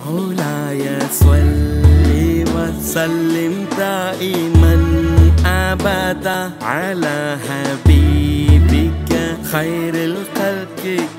مولاي صل وسلم دائما أبدا على حبيبك خير الخلق